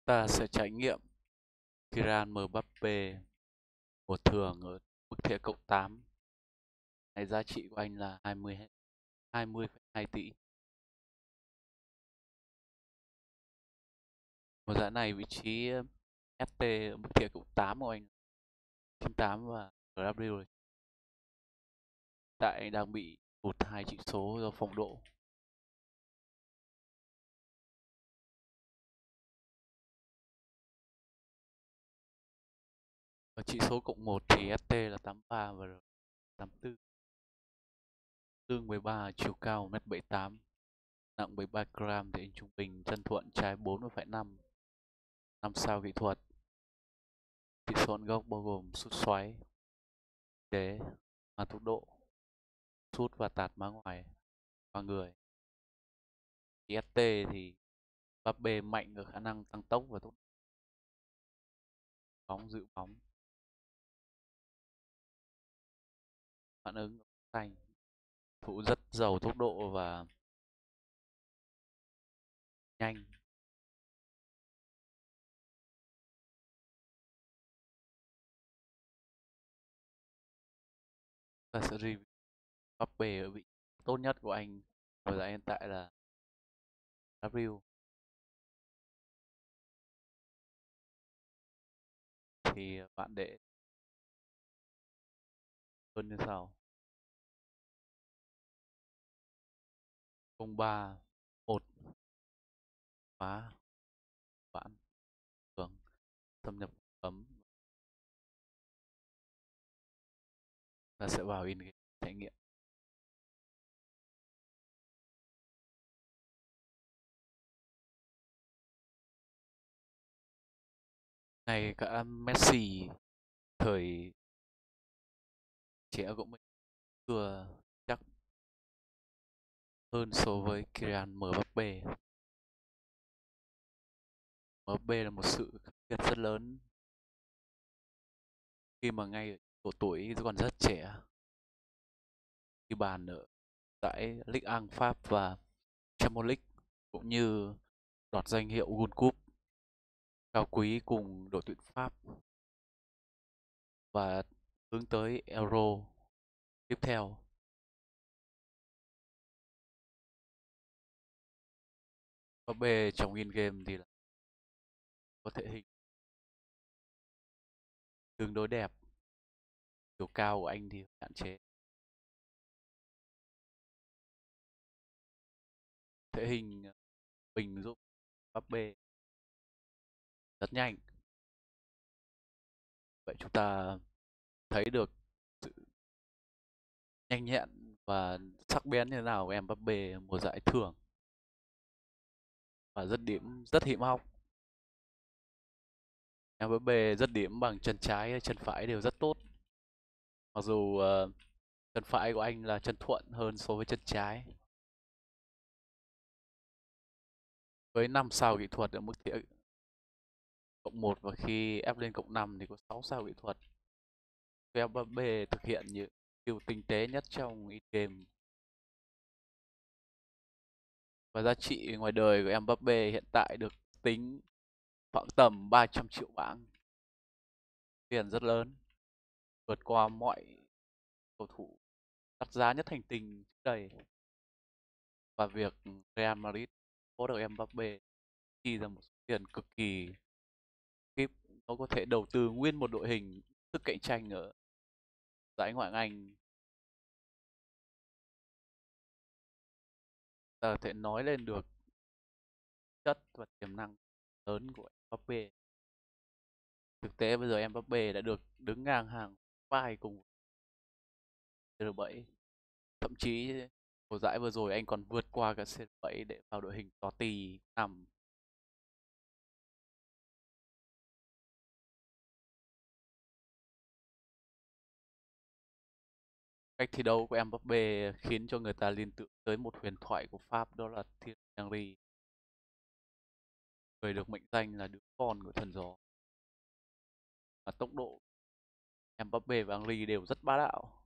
Ta sẽ trải nghiệm Kylian Mbappe một thường ở mức thuế cộng 8. Này giá trị của anh là 20,2 tỷ. Mùa giải này vị trí FT ở mức thuế cộng 8 của anh 98 và GW tại anh đang bị hụt hai chỉ số do phong độ. Ở chỉ số cộng 1 thì FT là 83 và R 84. Tương 13, chiều cao 1m78, nặng 73 gram thì anh trung bình chân thuận trái 4,5, 5 sao kỹ thuật. Chỉ số ăn gốc bao gồm sút xoáy, đế, mang tốc độ, sút và tạt má ngoài qua người. IST thì Mbappe mạnh ở khả năng tăng tốc và tốc độ bóng, giữ bóng, phản ứng xanh, thủ rất giàu tốc độ và nhanh. Ta sẽ review Mbappe ở vị trí tốt nhất của anh ở giải hiện tại là W. Thì bạn để hơn như sau: 03, 1, phá, bạn, thường, xâm nhập cấm. Ta sẽ vào in game trải nghiệm. Này cả Messi thời trẻ của mình vừa chắc hơn so với Kylian Mbappe. Mbappe là một sự khác biệt rất lớn khi mà ngay ở độ tuổi còn rất trẻ ghi bàn ở giải Ligue 1 Pháp và Champions League cũng như đoạt danh hiệu World Cup cao quý cùng đội tuyển Pháp và hướng tới Euro tiếp theo. Mbappe trong in game thì là có thể hình tương đối đẹp, chiều cao của anh thì hạn chế. Thể hình mình giúp Mbappe rất nhanh. Vậy chúng ta thấy được sự nhanh nhẹn và sắc bén như thế nào của Mbappe mùa giải thường và dứt điểm rất hiểm hóc. Mbappe dứt điểm bằng chân trái hay chân phải đều rất tốt. Mặc dù chân phải của anh là chân thuận hơn so với chân trái. Với 5 sao kỹ thuật ở mức thiện cộng 1 và khi ép lên cộng 5 thì có 6 sao kỹ thuật. Mbappe thực hiện những điều tinh tế nhất trong in-game. Và giá trị ngoài đời của Mbappe hiện tại được tính khoảng tầm 300 triệu bảng. Tiền rất lớn, vượt qua mọi cầu thủ đắt giá nhất hành tinh trước đây. Và việc Real Madrid có được Mbappe chi ra một số tiền cực kỳ khiếp, nó có thể đầu tư nguyên một đội hình sức cạnh tranh ở giải Ngoại hạng Anh. Ta có thể nói lên được chất và tiềm năng lớn của Mbappe. Thực tế bây giờ Mbappe đã được đứng ngang hàng vai cùng CR7. Thậm chí mùa giải vừa rồi anh còn vượt qua cả CR7 để vào đội hình Totti nằm. Cách thi đấu của Mbappe khiến cho người ta liên tưởng tới một huyền thoại của Pháp, đó là Thierry Henry, người được mệnh danh là đứa con của thần gió. Và tốc độ Mbappe và Henry đều rất bá đạo.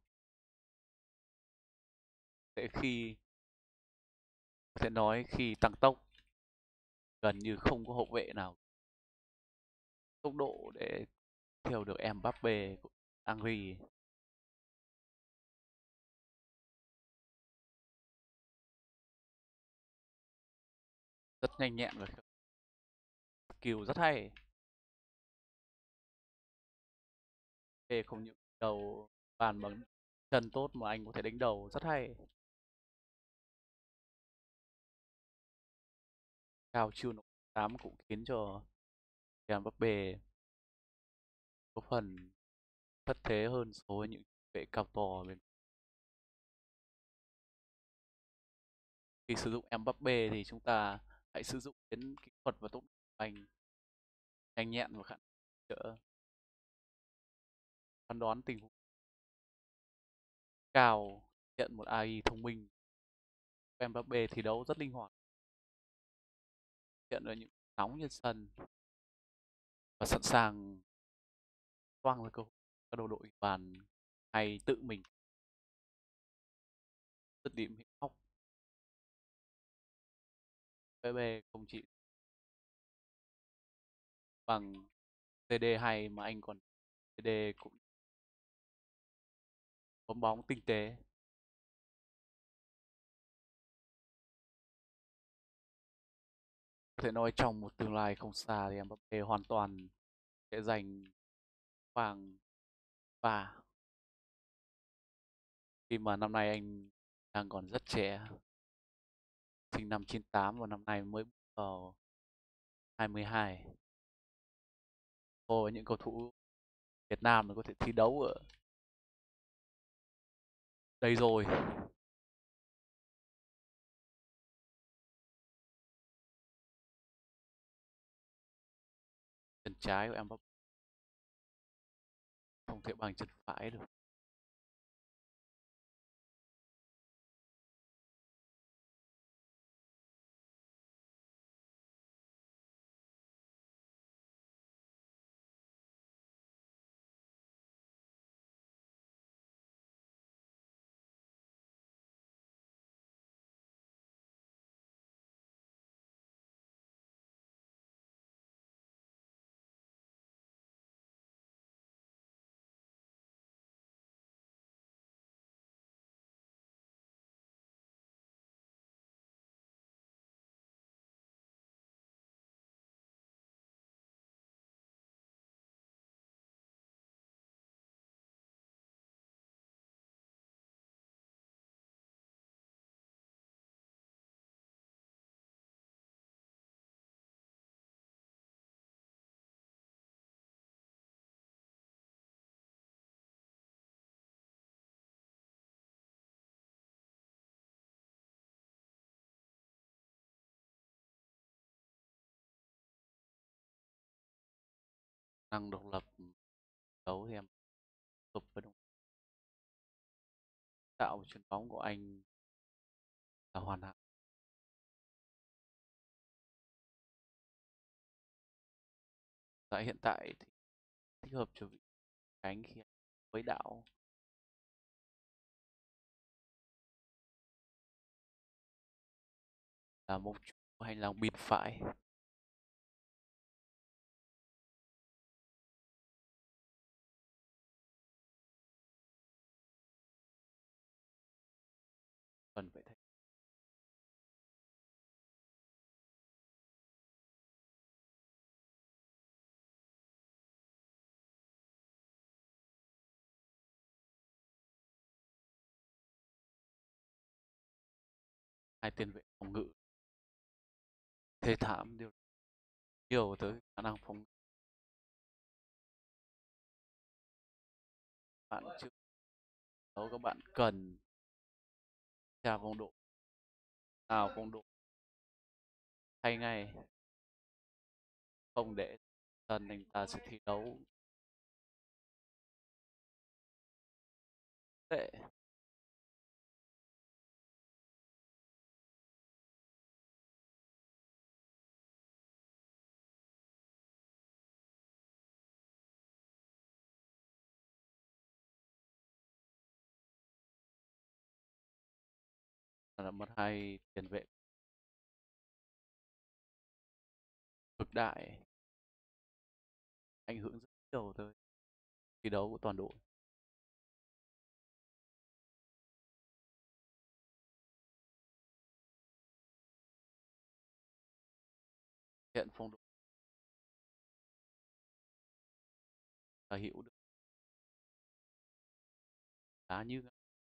Thế khi có thể nói khi tăng tốc gần như không có hậu vệ nào tốc độ để theo được Mbappe của Henry. Rất nhanh nhẹn và skill rất hay. Ê, không những đầu bàn bằng chân tốt mà anh có thể đánh đầu rất hay. Cao chiêu nổ 8 cũng khiến cho Mbappe có phần thất thế hơn so với những vệ cao to bên. Khi sử dụng Mbappe thì chúng ta hãy sử dụng đến kỹ thuật và tốc độ của anh, nhanh nhẹn và khả năng đỡ phán đoán tình huống cao, nhận một AI thông minh. Mbappe thi đấu rất linh hoạt, hiện ở những nóng trên sân và sẵn sàng toang ra cơ hội các đồng đội bàn hay tự mình dứt điểm hiểm hóc. Mbappe không chỉ bằng TD hay mà anh còn TD cũng bấm bóng tinh tế. Có thể nói trong một tương lai không xa thì Mbappe hoàn toàn sẽ giành vàng và khi mà năm nay anh đang còn rất trẻ, sinh năm 98 và năm nay mới bước vào 22. Với những cầu thủ Việt Nam mà có thể thi đấu ở đây rồi. Chân trái của Mbappe không thể bằng chân phải được. Năng độc lập đấu thì em hợp với đồng tạo chuyền bóng của anh là hoàn hảo. Tại hiện tại thì thích hợp cho vị cánh khi với đạo là một trụ hay là biên phải. Cần phải thấy hai tiền vệ phòng ngự thê thảm điều nhiều tới khả năng phòng ngự bạn trước đấu các bạn cần trao phong độ nào phong độ hay ngay, không để dần anh ta sẽ thi đấu tệ. Là mất hai tiền vệ cực đại. ảnh hưởng rất nhiều tới thi đấu của toàn đội. Hiện phong độ là hữu được đá như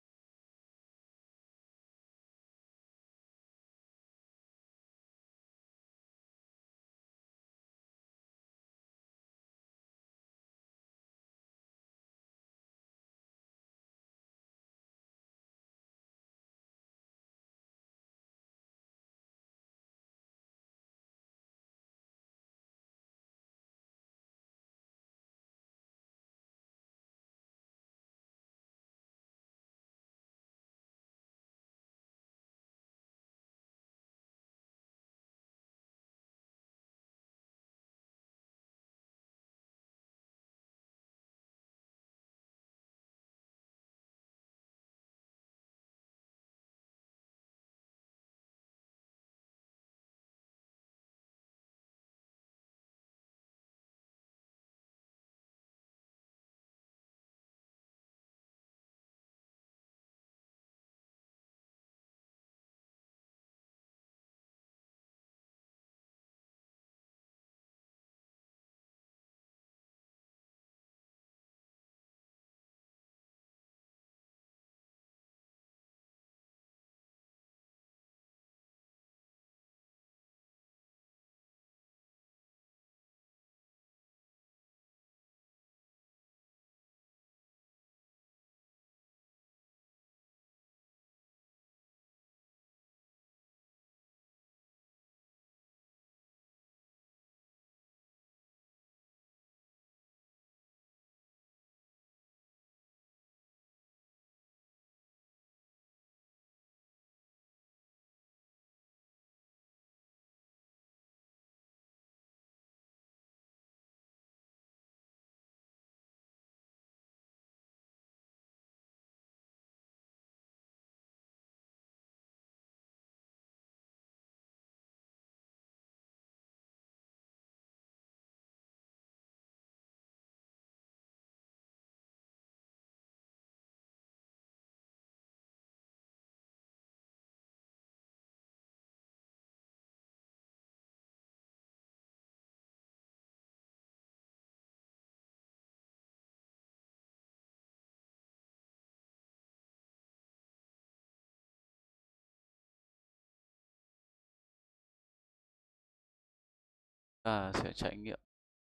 ta sẽ trải nghiệm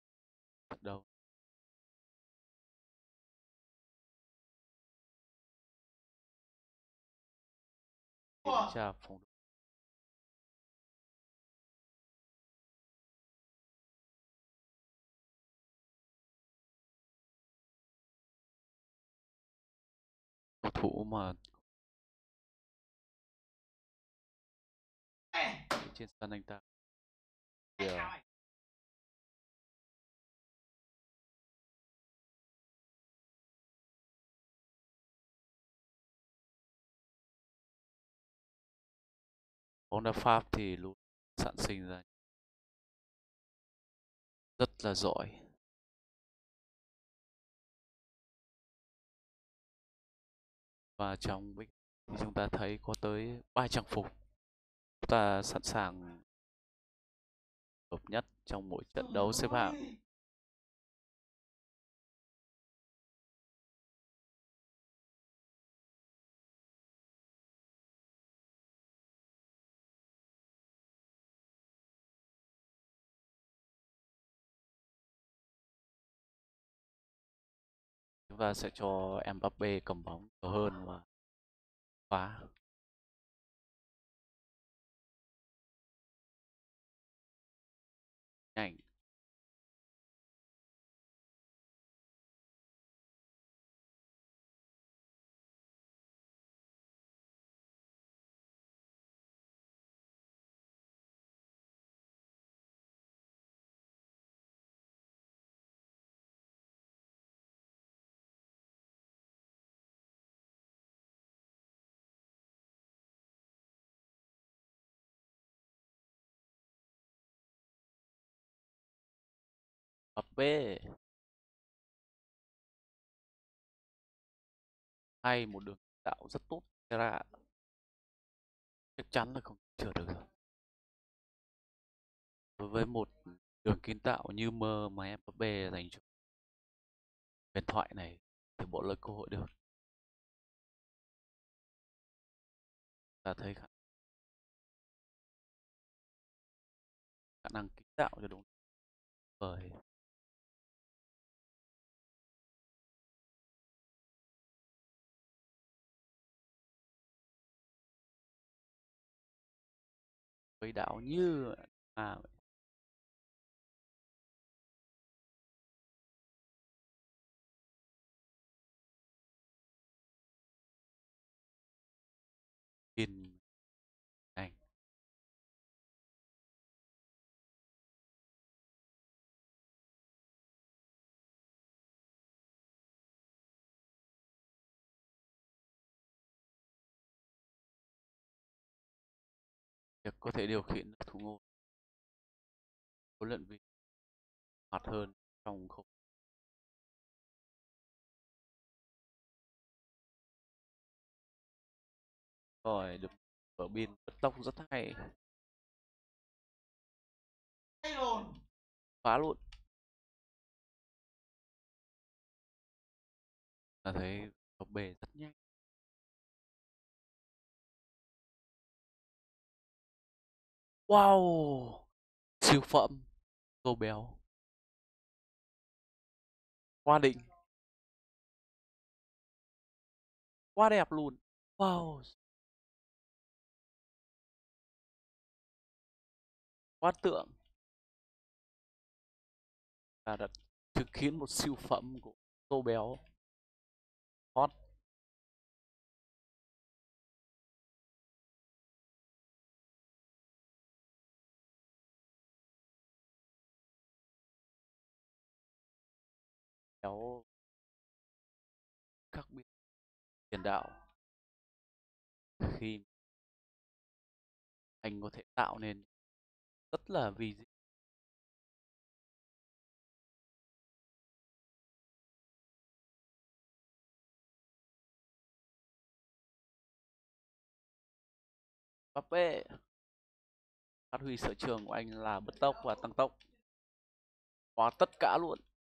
trận đấu kiểm tra phong độ. Cầu thủ mà trên sân anh ta thì, bóng đá Pháp thì luôn sản sinh ra rất là giỏi, và trong bích thì chúng ta thấy có tới 3 trang phục chúng ta sẵn sàng hợp nhất trong mỗi trận đấu xếp hạng. Chúng ta sẽ cho Mbappe cầm bóng nhiều hơn và phá. Nhanh. Mbappe hay một đường tạo rất tốt ra chắc chắn là không chữa được rồi. Đối với một đường kiến tạo như mơ mà Mbappé dành cho huyền thoại này thì bỏ lỡ cơ hội được. Ta thấy khả năng kiến tạo cho đúng bởi quấy đảo như à tin anh việc có thể điều khiển được thủ môn huấn luyện viên hoạt hơn trong không rồi được ở biên bật tốc rất hay phá luôn là thấy bề rất nhanh. Wow, siêu phẩm tô béo quá đỉnh quá đẹp luôn. Wow, quá tượng là đã chứng kiến một siêu phẩm của tô béo hot. Béo khác biệt tiền đạo khi anh có thể tạo nên rất là vì Mbappé phát huy sở trường của anh là bứt tốc và tăng tốc hóa tất cả luôn.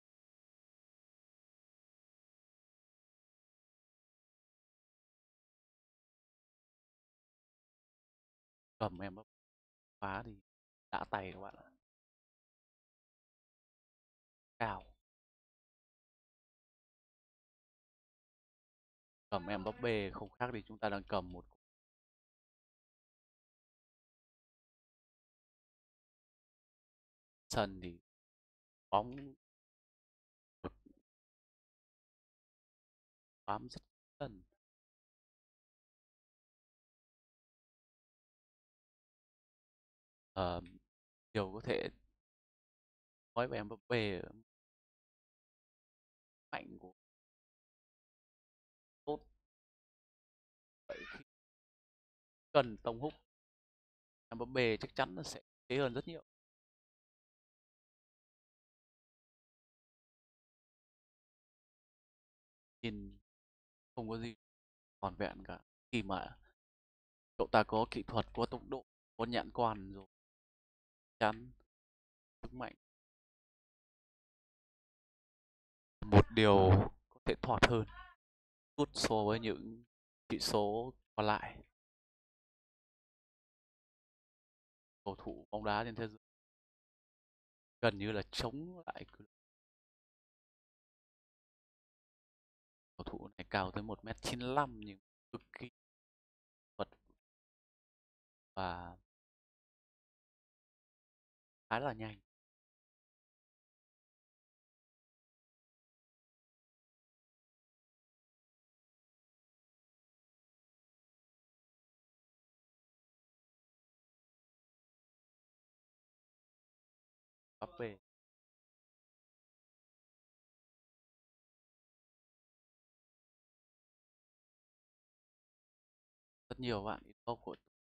Cầm em phá thì đã tay các bạn ạ. Cao cầm em Mbappé không khác thì chúng ta đang cầm một sân thì bóng được bám rất sân. Ờ, điều có thể nói về Mbappé mạnh của tốt vậy khi cần tông húc Mbappé chắc chắn là sẽ thế hơn rất nhiều. Nhìn không có gì còn vẹn cả khi mà cậu ta có kỹ thuật có tốc độ có nhãn quan rồi chắn sức mạnh một điều có thể thoạt hơn chút so với những chỉ số còn lại cầu thủ bóng đá trên thế giới gần như là chống lại cầu thủ này cao tới 1m95 nhưng cực kỳ vật và khá là nhanh. Mbappé rất nhiều bạn câu của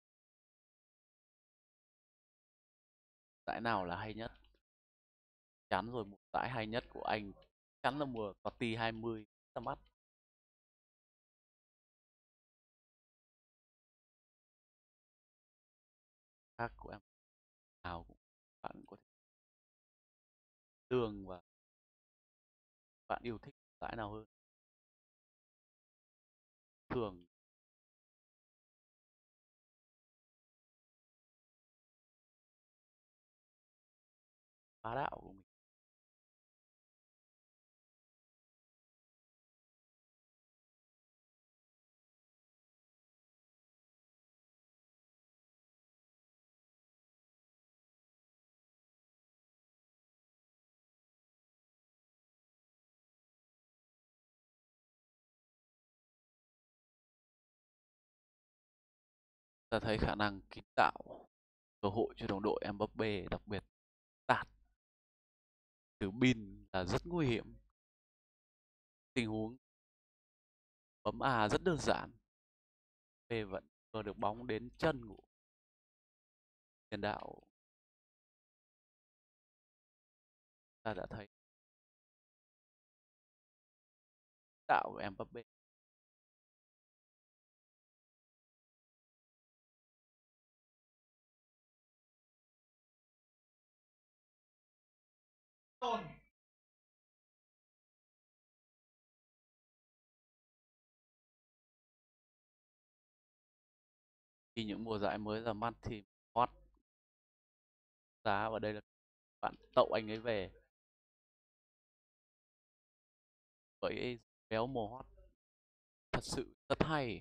giải nào là hay nhất chắn rồi một giải hay nhất của anh chắn là mùa Totti 20 ra mắt khác của em nào cũng bạn có thể tương và bạn yêu thích giải nào hơn. Thường bá đạo của mình ta thấy khả năng kiến tạo cơ hội cho đồng đội Mbappe đặc biệt tạt từ bin là rất nguy hiểm. Tình huống bấm A rất đơn giản, Mbappe vẫn vừa được bóng đến chân của tiền đạo. Ta đã thấy tạo của Mbappe khi những mùa giải mới ra mắt thì hot giá, và đây là bạn tậu anh ấy về với béo mồ hot thật sự rất hay.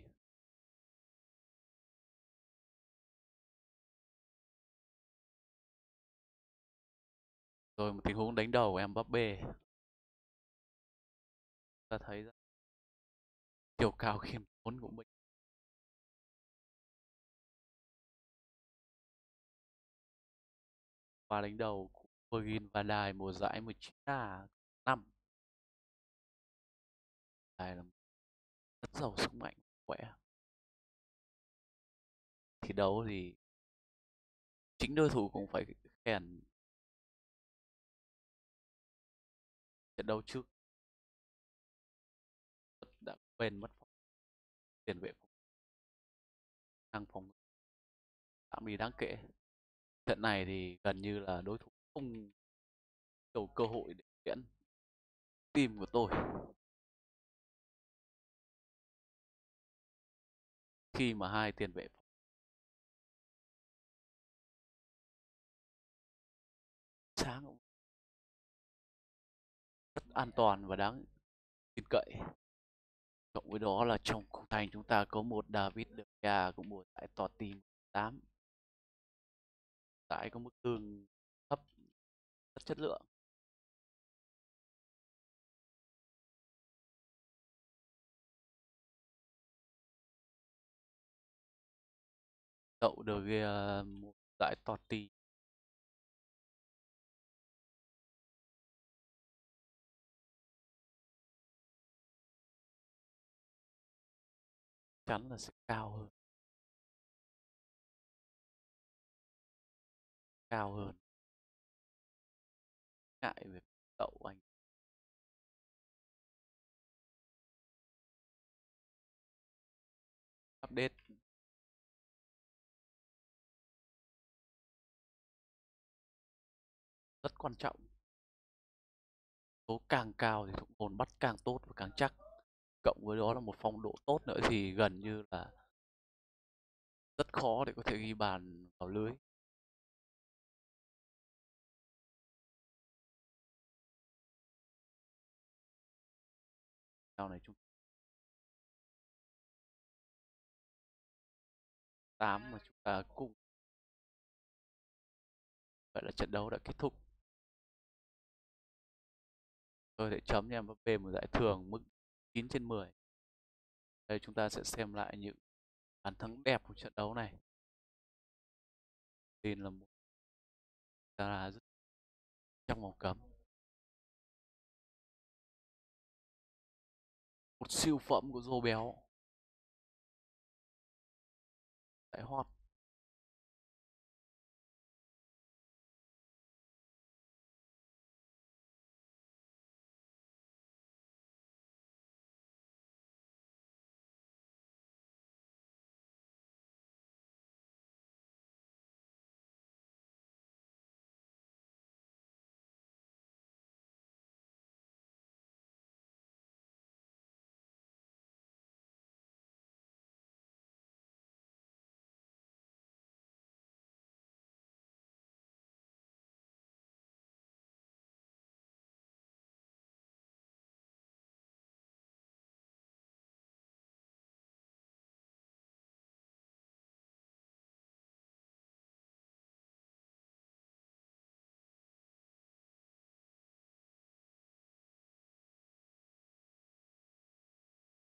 Rồi một tình huống đánh đầu của Mbappe, ta thấy rằng chiều cao khiêm tốn của mình. Và đánh đầu của Virgil van Dijk mùa giải 19 năm, đây là rất giàu sức mạnh, khỏe. Thi đấu thì chính đối thủ cũng phải khen. Trận đấu trước đã quên mất tiền vệ năng phòng tạm đi đáng kể. Trận này thì gần như là đối thủ không nhiều cơ hội để diễn team của tôi, khi mà hai tiền vệ sáng rất an toàn và đáng tin cậy. Cộng với đó là trong khung thành chúng ta có một David De Gea của mùa giải Totti 8, giải có mức lương thấp rất chất lượng. Đậu De Gea mùa giải Totti chắn là sẽ cao hơn. Ngại về đậu anh update rất quan trọng. Số càng cao thì thủ môn bắt càng tốt và càng chắc. Cộng với đó là một phong độ tốt nữa thì gần như là rất khó để có thể ghi bàn vào lưới. Sau này chúng 8 mà chúng ta cùng. Vậy là trận đấu đã kết thúc. Tôi sẽ chấm cho Mbappe một giải thưởng mức 9/10. Đây chúng ta sẽ xem lại những bàn thắng đẹp của trận đấu này. Tin là một là rất trong vòng cấm. Một siêu phẩm của Zô Béo. Tại hot.